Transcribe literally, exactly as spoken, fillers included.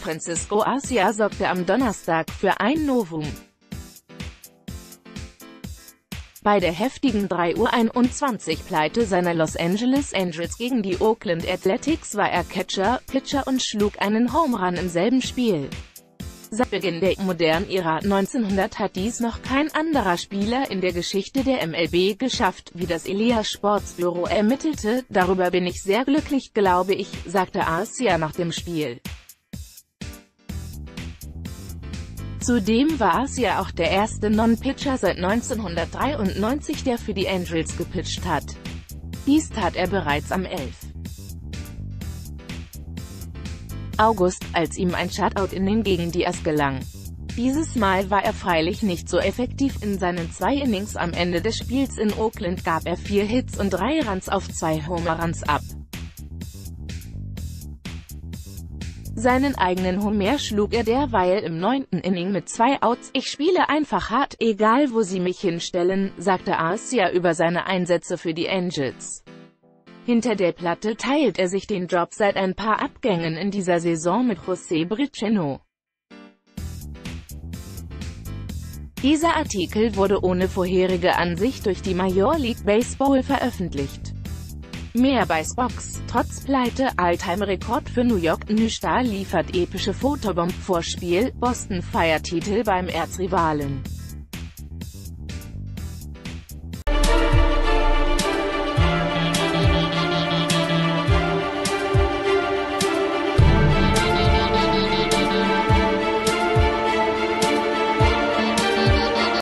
Francisco Garcia sorgte am Donnerstag für ein Novum. Bei der heftigen drei Uhr einundzwanzig Pleite seiner Los Angeles Angels gegen die Oakland Athletics war er Catcher, Pitcher und schlug einen Home Run im selben Spiel. Seit Beginn der modernen Ära neunzehnhundert hat dies noch kein anderer Spieler in der Geschichte der M L B geschafft, wie das Elias Sportsbüro ermittelte. Darüber bin ich sehr glücklich, glaube ich, sagte Garcia nach dem Spiel. Zudem war Garcia auch der erste Non-Pitcher seit neunzehnhundertdreiundneunzig, der für die Angels gepitcht hat. Dies tat er bereits am elften August, als ihm ein Shutout-Inning gegen die As gelang. Dieses Mal war er freilich nicht so effektiv. In seinen zwei Innings am Ende des Spiels in Oakland gab er vier Hits und drei Runs auf zwei Home Runs ab. Seinen eigenen Homer schlug er derweil im neunten Inning mit zwei Outs. Ich spiele einfach hart, egal wo sie mich hinstellen, sagte Garcia über seine Einsätze für die Angels. Hinter der Platte teilt er sich den Job seit ein paar Abgängen in dieser Saison mit José Briceño. Dieser Artikel wurde ohne vorherige Ansicht durch die Major League Baseball veröffentlicht. Mehr bei Spox. Trotz Pleite, All-Time-Rekord für New York. Nüstar liefert epische Photobomb vor Spiel, Boston feiert Titel beim Erzrivalen.